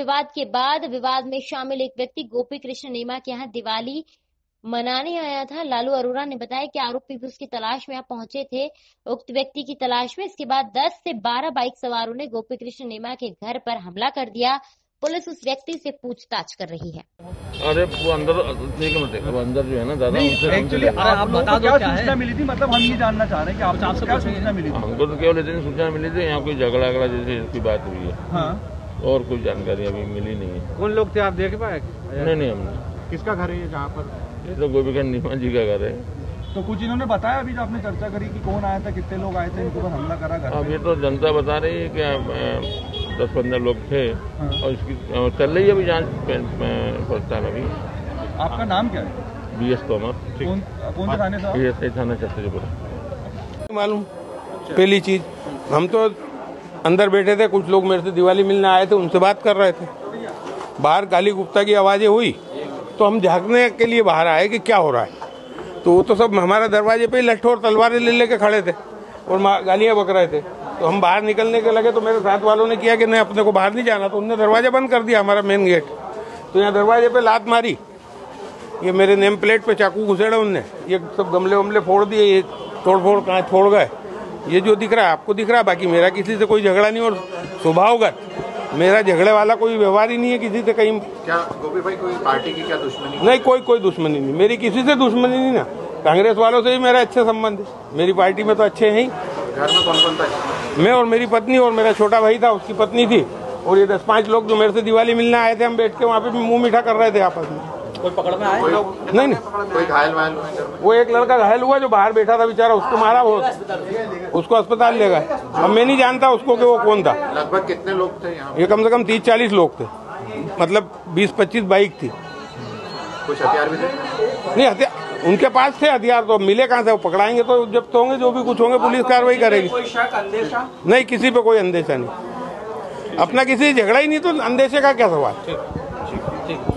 विवाद के बाद विवाद में शामिल एक व्यक्ति गोपी कृष्ण नेमा के यहाँ दिवाली मनाने आया था। लालू अरोड़ा ने बताया कि आरोपी भी उसकी तलाश में पहुंचे थे, उक्त व्यक्ति की तलाश में। इसके बाद 10 से 12 बाइक सवारों ने गोपी कृष्ण नेमा के घर पर हमला कर दिया। पुलिस उस व्यक्ति से पूछताछ कर रही है। अरे वो अंदर वो अंदर जो है ना दादा, एक्चुअली आप बता दो क्या सूचना मिली थी, मतलब हम ये जानना चाह रहे हैं कि आपसे क्या सूचना मिली थी। हमको तो केवल इतनी सूचना मिली थी यहाँ कोई झगड़ा जैसे इसकी बात हुई है। हाँ। और कोई जानकारी अभी मिली नहीं है। कौन लोग थे आप देख पाए? नहीं हमने। किसका घर है ये जहाँ पर? ये तो गोपी कृष्ण नेमा जी का घर है। तो कुछ इन्होंने बताया अभी जो आपने चर्चा करी कि कौन आया था, कितने लोग आए थे, इनके ऊपर हमला करा घर? अब ये तो जनता बता रही है कि 10-15 लोग थे। हाँ। और इसकी चल रही है अभी जांच पड़ताल। अभी आपका नाम क्या है? BS तोमर। कौन थाने से? थाना छत्तीसगढ़। मालूम पहली चीज, हम तो अंदर बैठे थे, कुछ लोग मेरे से दिवाली मिलने आए थे, उनसे बात कर रहे थे। बाहर गाली गुप्ता की आवाजें हुई तो हम झांकने के लिए बाहर आए कि क्या हो रहा है। तो वो तो सब हमारे दरवाजे पे ही लट्ठू और तलवारें ले लेके खड़े थे और गालियां बक रहे थे। तो हम बाहर निकलने के लगे तो मेरे साथ वालों ने किया कि नहीं, अपने को बाहर नहीं जाना। तो उनने दरवाजा बंद कर दिया, हमारा मेन गेट। तो यहाँ दरवाजे पे लात मारी, ये मेरे नेम प्लेट पे चाकू घुसेड़ा उनने, ये सब गमले वमले फोड़ दिए, ये तोड़ फोड़ कहाँ छोड़ गए। ये जो दिख रहा है आपको दिख रहा है, बाकी मेरा किसी से कोई झगड़ा नहीं। और स्वभावगत मेरा झगड़े वाला कोई व्यवहार ही नहीं है किसी से कहीं। क्या गोपी भाई कोई पार्टी की क्या दुश्मनी? नहीं, कोई दुश्मनी नहीं, मेरी किसी से दुश्मनी नहीं ना। कांग्रेस वालों से ही मेरा अच्छे संबंध है, मेरी पार्टी में तो अच्छे हैं ही। घर में कौन था? मैं और मेरी पत्नी और मेरा छोटा भाई था, उसकी पत्नी थी, और ये 10-5 लोग जो मेरे से दिवाली मिलने आए थे। हम बैठ के वहाँ पे मुंह मीठा कर रहे थे आपस में। कोई पकड़ में आए? नहीं। कोई घायल वायल हुए? वो एक लड़का घायल हुआ जो बाहर बैठा था बेचारा, उसको मारा, वो उसको अस्पताल ले गए। अब मैं नहीं जानता उसको कि वो कौन था। लगभग कितने लोग थे यहाँ? ये कम से कम 30-40 लोग थे, मतलब 20-25 बाइक थी। कुछ हथियार भी थे? नहीं, हथियार उनके पास थे, हथियार तो मिले कहाँ से? वो पकड़ाएंगे तो जब तो होंगे, जो भी कुछ होंगे पुलिस कार्रवाई करेगी। कोई शक, अंदेशा? नहीं, किसी पे कोई अंदेशा नहीं, अपना किसी झगड़ा ही नहीं, तो अंदेशे का क्या सवाल।